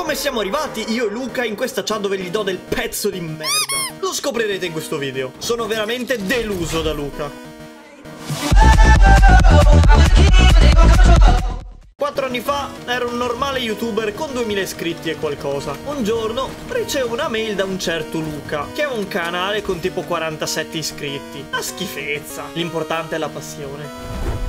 Come siamo arrivati io e Luca in questa chat dove gli do del pezzo di merda? Lo scoprirete in questo video. Sono veramente deluso da Luca. 4 anni fa ero un normale youtuber con 2000 iscritti e qualcosa. Un giorno ricevo una mail da un certo Luca, che ha un canale con tipo 47 iscritti. Una schifezza. L'importante è la passione.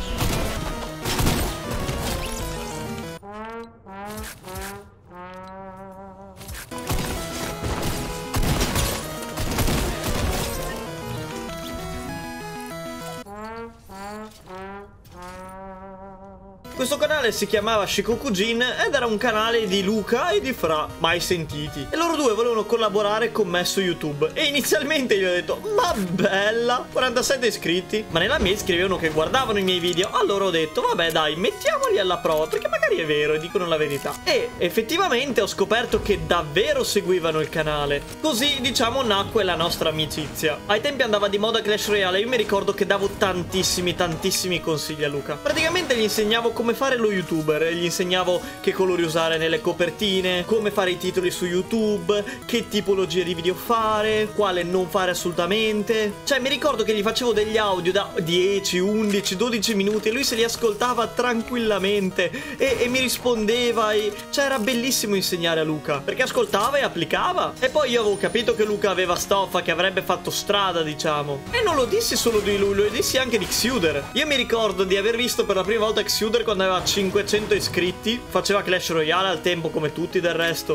Questo canale si chiamava Shikokujin ed era un canale di Luca e di Fra, mai sentiti. E loro due volevano collaborare con me su YouTube. E inizialmente gli ho detto, ma bella, 47 iscritti. Ma nella mail scrivevano che guardavano i miei video. Allora ho detto, vabbè dai, mettiamoli alla prova, perché magari è vero e dicono la verità. E effettivamente ho scoperto che davvero seguivano il canale. Così, diciamo, nacque la nostra amicizia. Ai tempi andava di moda Clash Royale e io mi ricordo che davo tantissimi consigli a Luca. Praticamente gli insegnavo come fare lo youtuber, gli insegnavo che colori usare nelle copertine, come fare i titoli su YouTube, che tipologia di video fare, quale non fare assolutamente. Cioè mi ricordo che gli facevo degli audio da 10, 11, 12 minuti e lui se li ascoltava tranquillamente e mi rispondeva cioè era bellissimo insegnare a Luca, perché ascoltava e applicava. E poi io avevo capito che Luca aveva stoffa, che avrebbe fatto strada, diciamo. E non lo dissi solo di lui, lo dissi anche di Xuder. Io mi ricordo di aver visto per la prima volta Xuder quando aveva 500 iscritti, faceva Clash Royale al tempo come tutti del resto.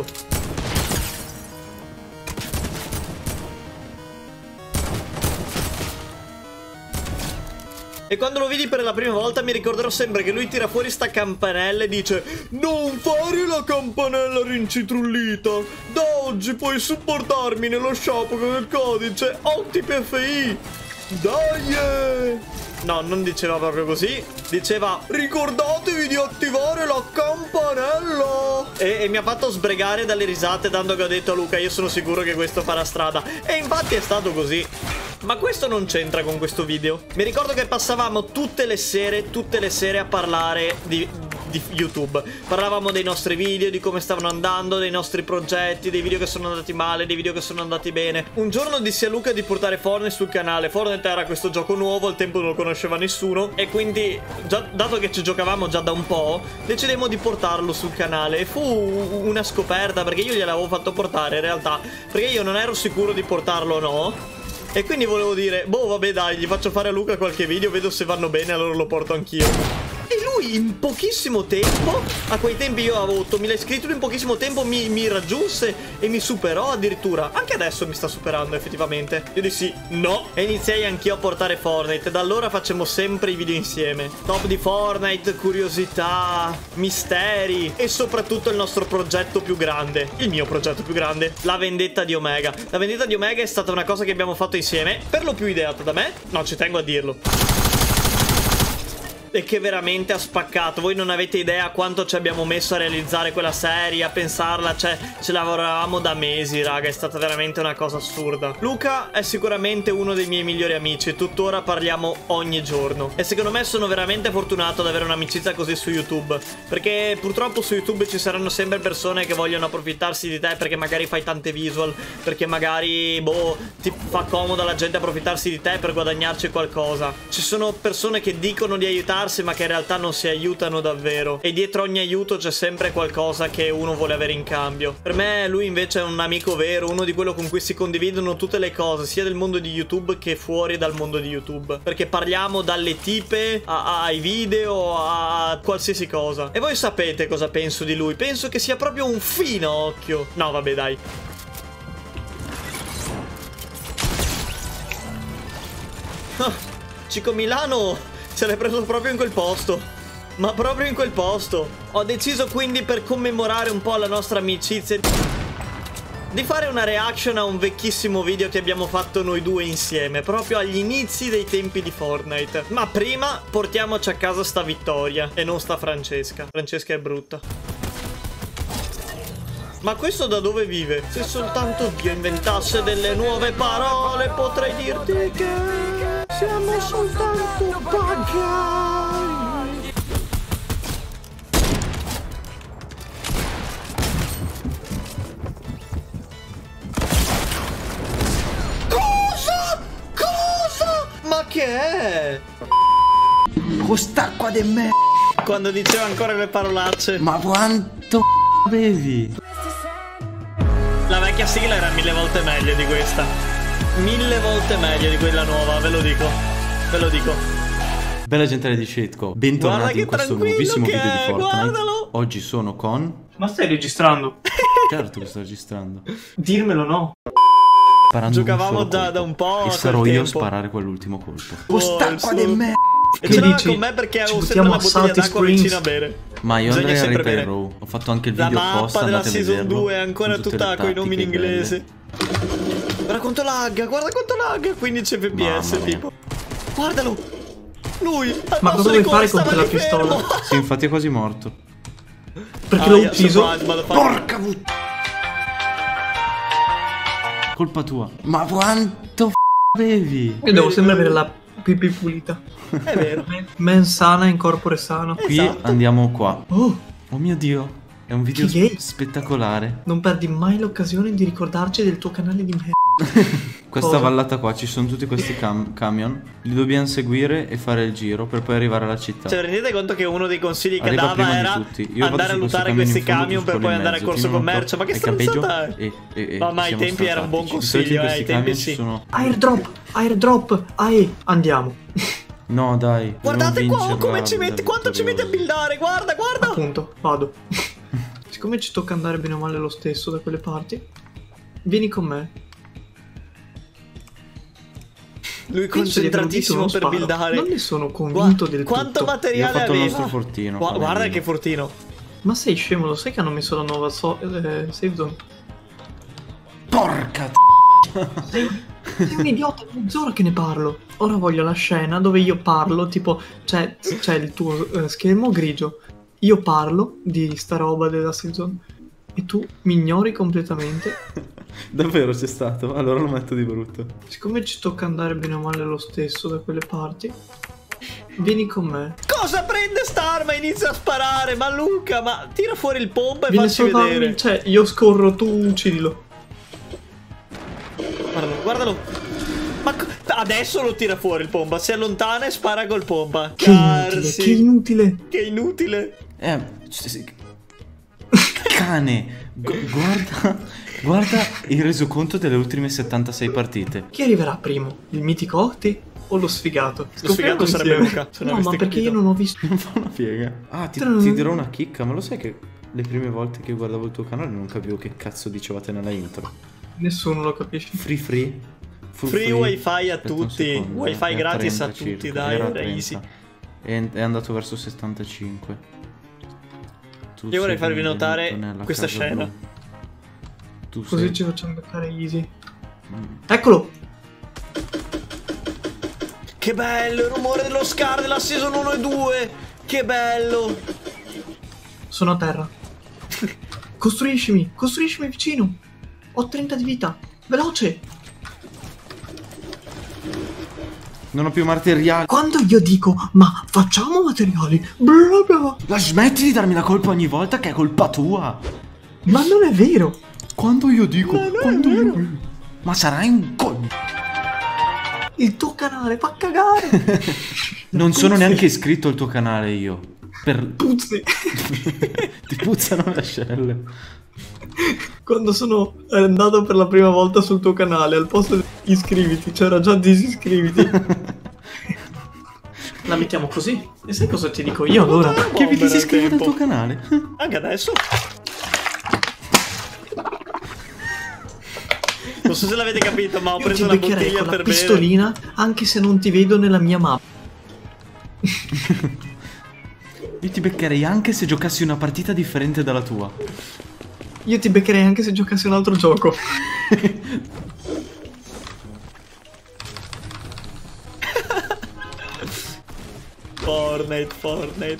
E quando lo vidi per la prima volta mi ricorderò sempre che lui tira fuori sta campanella e dice: non fare la campanella rincitrullita, da oggi puoi supportarmi nello shop con il codice OTPFI. Dai! No, non diceva proprio così. Diceva: ricordatevi di attivare la campanella. E mi ha fatto sbregare dalle risate, dando che ho detto a Luca: io sono sicuro che questo farà strada. E infatti è stato così. Ma questo non c'entra con questo video. Mi ricordo che passavamo tutte le sere a parlare di YouTube. Parlavamo dei nostri video, di come stavano andando, dei nostri progetti, dei video che sono andati male, dei video che sono andati bene. Un giorno dissi a Luca di portare Fortnite sul canale. Fortnite era questo gioco nuovo, al tempo non lo conosceva nessuno e quindi, dato che ci giocavamo già da un po', decidemmo di portarlo sul canale. E fu una scoperta, perché io gliel'avevo fatto portare in realtà, perché io non ero sicuro di portarlo o no. E quindi volevo dire, boh, vabbè dai, gli faccio fare a Luca qualche video, vedo se vanno bene, allora lo porto anch'io. E lui in pochissimo tempo, a quei tempi io avevo 8000 iscritti, lui in pochissimo tempo mi raggiunse e mi superò addirittura. Anche adesso mi sta superando effettivamente. Io dissi no e iniziai anch'io a portare Fortnite. Da allora facciamo sempre i video insieme. Top di Fortnite, curiosità, misteri e soprattutto il nostro progetto più grande. Il mio progetto più grande, la vendetta di Omega. La vendetta di Omega è stata una cosa che abbiamo fatto insieme, per lo più ideata da me. No, ci tengo a dirlo. E che veramente ha spaccato. Voi non avete idea quanto ci abbiamo messo a realizzare quella serie, a pensarla. Cioè, ci lavoravamo da mesi, raga. È stata veramente una cosa assurda. Luca è sicuramente uno dei miei migliori amici e tuttora parliamo ogni giorno. E secondo me sono veramente fortunato ad avere un'amicizia così su YouTube, perché purtroppo su YouTube ci saranno sempre persone che vogliono approfittarsi di te perché magari fai tante visual, perché magari, boh, ti fa comodo alla gente approfittarsi di te per guadagnarci qualcosa. Ci sono persone che dicono di aiutarsi ma che in realtà non si aiutano davvero, e dietro ogni aiuto c'è sempre qualcosa che uno vuole avere in cambio. Per me lui invece è un amico vero, uno di quello con cui si condividono tutte le cose, sia del mondo di YouTube che fuori dal mondo di YouTube, perché parliamo dalle tipe ai video a qualsiasi cosa. E voi sapete cosa penso di lui? Penso che sia proprio un fino occhio. No vabbè dai. Cico Milano se l'è preso proprio in quel posto. Ma proprio in quel posto. Ho deciso quindi, per commemorare un po' la nostra amicizia, di fare una reaction a un vecchissimo video che abbiamo fatto noi due insieme, proprio agli inizi dei tempi di Fortnite. Ma prima portiamoci a casa sta Vittoria e non sta Francesca. Francesca è brutta. Ma questo da dove vive? Se soltanto Dio inventasse delle nuove parole, potrei dirti che siamo soltanto pagani. che è? Quest'acqua di me. Quando diceva ancora le parolacce. Ma quanto bevi? La vecchia sigla era 1000 volte meglio di questa. 1000 volte meglio di quella nuova, ve lo dico. Ve lo dico. Bella gente di Shitco, bentornati in questo nuovissimo video di Fortnite. Guardalo. Oggi sono con... Ma stai registrando? Certo che sto registrando. Dirmelo no. Sparando Giocavamo un solo da colpo. un po' E a sarò quel io a tempo. sparare quell'ultimo colpo. Quest'acqua di me. E Che ce l'aveva dici? con me perché avevo Ci sempre una buttiamo a bottiglia Salty d'acqua Springs? vicino a bere. Ma io Bisogna andrei a sempre Repair bere. Row. Ho fatto anche il La video mappa apposta, della andate a season vederlo, 2 è ancora con tutte tutta le coi nomi in tattiche belle. inglese. Guarda quanto lagga, guarda quanto lagga. 15 fps Mamma mia. tipo. Guardalo. Lui. Ma cosa vuoi fare con quella pistola? Sì, infatti è quasi morto. Perché l'ho ucciso? Porca puttana! Colpa tua. Ma quanto bevi? Io devo sempre avere la pipì pulita. È vero. Men sana in corpore sano. Qui Esatto. andiamo qua. Oh, Oh mio Dio, è un video Che gay. spettacolare. non perdi mai l'occasione di ricordarci del tuo canale di merda. Questa Cosa? vallata qua ci sono tutti questi camion. Li dobbiamo seguire e fare il giro per poi arrivare alla città. Cioè, rendete conto che uno dei consigli che Arriva dava prima di era tutti. Io andare a vado su lootare camion questi in fondo, camion tu per spari poi in andare a mezzo, corso ti monto commercio. Ma che al campeggio stronzata è? e Ma ai siamo tempi era un buon tattici. Di solito consiglio, in ai questi tempi camion sì. ci sono... Airdrop, andiamo. No dai, Guardate dobbiamo qua vincerla, come ci metti, la quanto ci metti a vittoriosa. buildare, guarda, guarda. Appunto, vado. Siccome ci tocca andare bene o male lo stesso da quelle parti, vieni con me. Lui Penso di aver concentratissimo udito per uno sparo. buildare. Non ne sono convinto del Quanto tutto. materiale Io ho fatto il aveva? nostro fortino, Guarda cavallino. che fortino. Ma sei scemo, lo sai che hanno messo la nuova save zone? Porca Sei un idiota, è mezz'ora che ne parlo. Ora voglio la scena dove io parlo, tipo, c'è il tuo schermo grigio. Io parlo di sta roba della season e tu mi ignori completamente. Davvero c'è stato? Allora lo metto di brutto. Siccome ci tocca andare bene o male lo stesso da quelle parti, vieni con me. Cosa prende st'arma e inizia a sparare? Ma Luca, ma tira fuori il pompa e Vieni a facci salvarmi, vedere. cioè io scorro, tu uccidilo. Guardalo, guardalo. Ma adesso lo tira fuori il pompa. Si allontana e spara col pompa. Che inutile, che inutile. Che inutile. Cane, guarda il resoconto delle ultime 76 partite. Chi arriverà primo? Il mitico Octi o lo sfigato? Lo sfigato sarebbe Luca, se non No, ma aveste perché capito. io non ho visto. Non fa una piega. Ah, ti dirò una chicca, ma lo sai che le prime volte che guardavo il tuo canale non capivo che cazzo dicevate nella intro. Nessuno lo capisce. Free. Free wifi a Aspetta un tutti. secondo, Wifi è gratis a 30 tutti, circa, dai, era era 30. easy. È andato verso 75. Tu Io vorrei sei farvi notare benvenuto nella questa casa scena. blu. Tu Così sei... ci facciamo beccare easy. Eccolo! Che bello il rumore dello Scar della season 1 e 2. Che bello. Sono a terra. Costruiscimi vicino. Ho 30 di vita. Veloce! Non ho più materiali. Quando io dico, ma facciamo materiali, bla bla, La smetti di darmi la colpa ogni volta che è colpa tua. ma non è vero. Quando io dico... Ma sarai un Il tuo canale fa cagare. Non sono neanche iscritto al tuo canale io. Puzzi. Ti puzzano le ascelle. Quando sono andato per la prima volta sul tuo canale, al posto di iscriviti, c'era già disiscriviti. La mettiamo così? E sai cosa ti dico io allora? Che vi si iscrive al tuo canale? Anche adesso. Non so se l'avete capito, ma ho Io preso ti una beccherei bottiglia con la per bere. pistolina anche se non ti vedo nella mia mappa. Io ti beccherei anche se giocassi una partita differente dalla tua. Io ti beccherei anche se giocassi un altro gioco. Fortnite.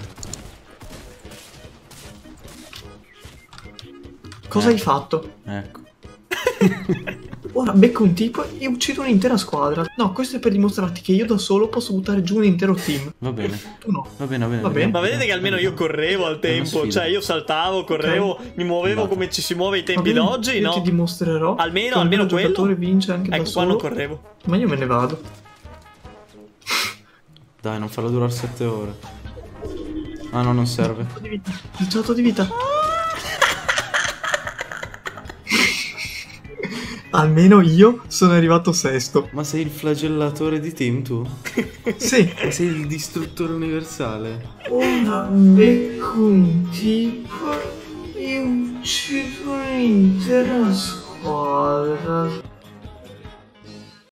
Cosa hai fatto? Ecco. Ora becco un tipo e uccido un'intera squadra. No, questo è per dimostrarti che io da solo posso buttare giù un intero team. Va bene. Tu no. Va bene. Va bene. Ma vedete che almeno io correvo al È una tempo. sfida. Cioè io saltavo, correvo, mi muovo Andata. come ci si muove ai Va tempi bene, d'oggi, io no? ti dimostrerò Almeno che un quello. giocatore vince anche da Ecco, qua non solo. correvo. Ma io me ne vado. Dai, non farlo durare 7 ore. Ah no, non serve. 18 di vita. Almeno io sono arrivato sesto. Ma sei il flagellatore di team tu? Sì. Ma sei il distruttore universale? Ora becco tipo io uccido l'intera squadra.